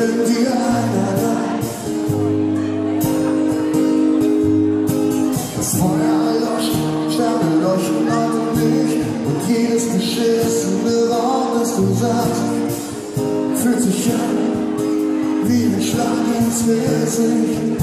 irgendwie einerlei. Das Feuer erlosch, Sterne leuchten heute nicht, und jedes beschissene Wort, das du sagst, fühlt sich an wie ein Schlag ins Gesicht.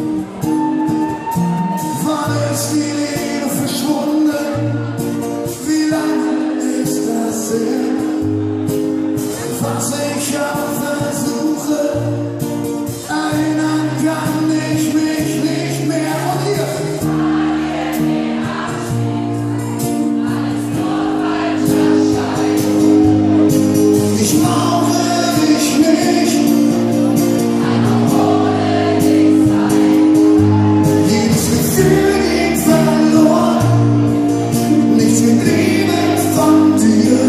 Wann ist die Liebe verschwunden? Wie lange ist das her? Was ich auch versuche, erinnern kann ich mich nicht mehr. Und hier ich brauche dich nicht. Jedes Gefühl geht verloren, nichts geblieben von dir.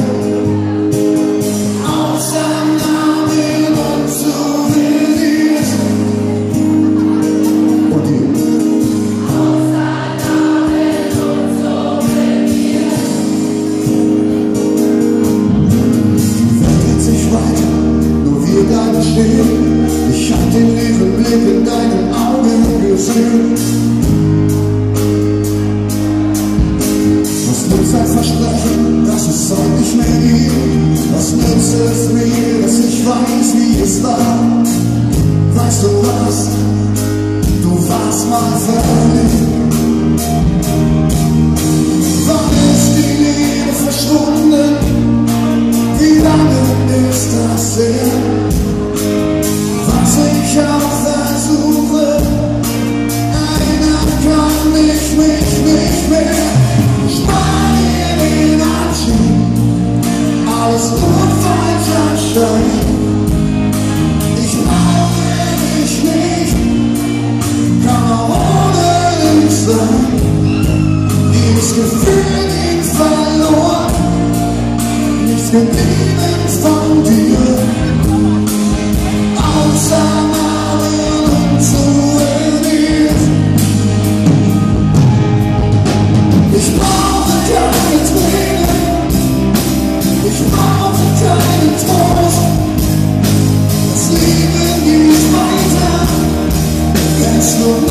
Ich hab den leeren Blick in deinen Augen gesehen. Was nützt ein Versprechen, dass es heute nicht mehr geht? Was nützt es mir, dass ich weiß, wie es war? Weißt du was? Du warst mal verliebt. Wann ist die Liebe verschwunden? Wie lange ist das her? Ich auch versuche, erinnern kann ich mich nicht mehr. Spar dir den Abschied, alles nur falsch anscheint. Ich brauche dich nicht, kann auch ohne dich sein. Jedes Gefühl ging verloren, nichts geblieben von dir. Außer ich brauche keine Tränen, ich brauche keinen Trost. Das Leben geht weiter, wenn's nur